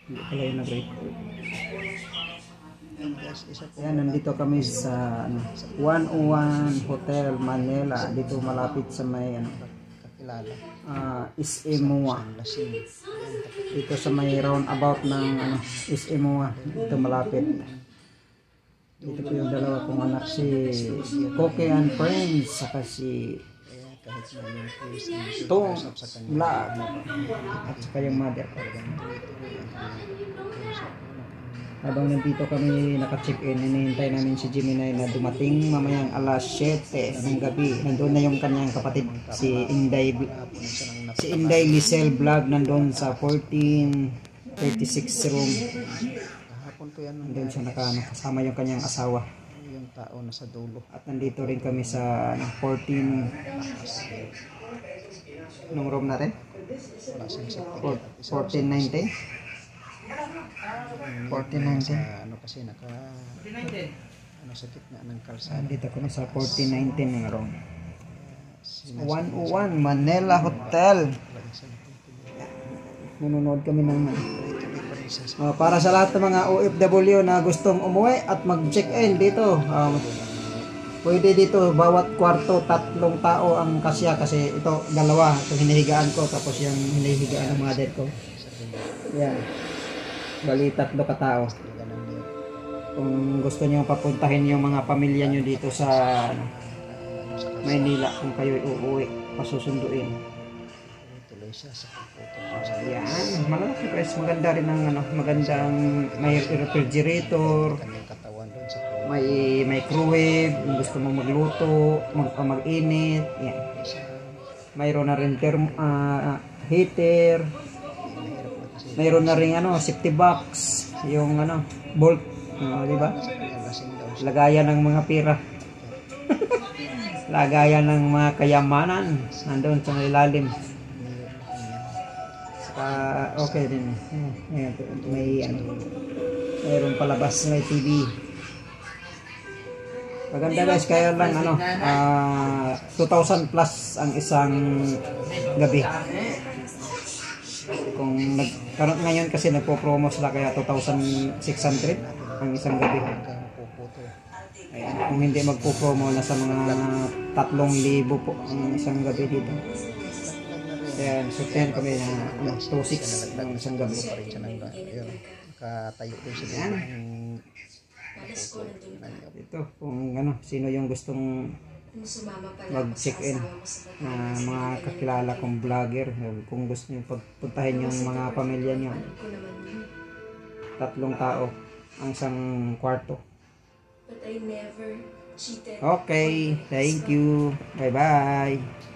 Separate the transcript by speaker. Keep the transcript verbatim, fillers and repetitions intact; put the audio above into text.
Speaker 1: Hindi pala yung nag-record.
Speaker 2: Yan guys, isa po.
Speaker 1: Yan, nandito kami sa ano, one oh one Hotel Manila. Dito malapit sa may ano,
Speaker 2: Kakilala.
Speaker 1: uh, Is-Imua.
Speaker 2: Lasing.
Speaker 1: Dito sa may roundabout ng ano, Is-Imua. Dito malapit. Dito po yung dalawa kong anak, si Cookie and Friends, saka si
Speaker 2: Kaya kahit na yung face ang
Speaker 1: Tong
Speaker 2: usap sa kanya.
Speaker 1: Vlog at saka yung mother ko. Habang nandito kami naka-check-in, hinihintay namin si Gemini na dumating mamayang alas siyete ng gabi. Nandun na yung kanyang kapatid, si Inday, si Inday Lisel Vlog, nandun sa fourteen thirty-six room.
Speaker 2: Kahapon po yan.
Speaker 1: Nandun siya naka, kasama yung kanyang asawa.
Speaker 2: Yung tao na sa dulo.
Speaker 1: At nandito rin kami sa ano, fourteen, nung room natin?
Speaker 2: Wala siyang safety.
Speaker 1: fourteen nineteen? fourteen nineteen?
Speaker 2: Ano kasi naka ano sa gitna ng kalsada.
Speaker 1: Nandito kami sa fourteen nineteen ng room. one oh one Manila Hotel. Nanonood kami ng uh, para sa lahat ng mga O F W na gustong umuwi at mag-check-in dito. Um, pwede dito bawat kwarto tatlong tao ang kasya, kasi ito dalawa, itong hinihigaan ko tapos yung hinihigaan ng mother ko. Yan. Bali tatlo katao. Kung gusto niyo papuntahin yung mga pamilya niyo dito sa ano, Maynila, kung kayo uuwi, pasusunduin.
Speaker 2: Tuloy siya sa
Speaker 1: Yan, malaki guys, maganda rin ang ano, magandang may refrigerator,
Speaker 2: kanyang katawan doon sa
Speaker 1: may microwave, kung gusto mong magluto, mag mag-init, yan. Mayroon na rin term, uh, heater. Mayroon na rin ano, safety box, yung ano, bolt, uh, di ba? Lagayan ng mga pira. Lagayan ng mga kayamanan nandoon sa ilalim. Saka okay din. Ayan, may ano, mayroon palabas, may T V. Maganda guys, kaya lang ano, uh, two thousand plus ang isang gabi. Kung nagkaroon ngayon kasi nagpo-promo sila, kaya two thousand six hundred ang isang gabi. Ayan, kung hindi magpo-promo, nasa mga tatlong libo po ang isang gabi dito. Ayan, sukten kami na ano, two six ang isang gabi.
Speaker 2: Nakatayo doon sa
Speaker 1: Ayan. Ito, kung ano, sino yung gustong mag-check-in na mga kakilala kong vlogger, kung gusto nyo pagpuntahin yung mga pamilya nyo, tatlong tao ang isang kwarto. Okay, thank you, bye bye.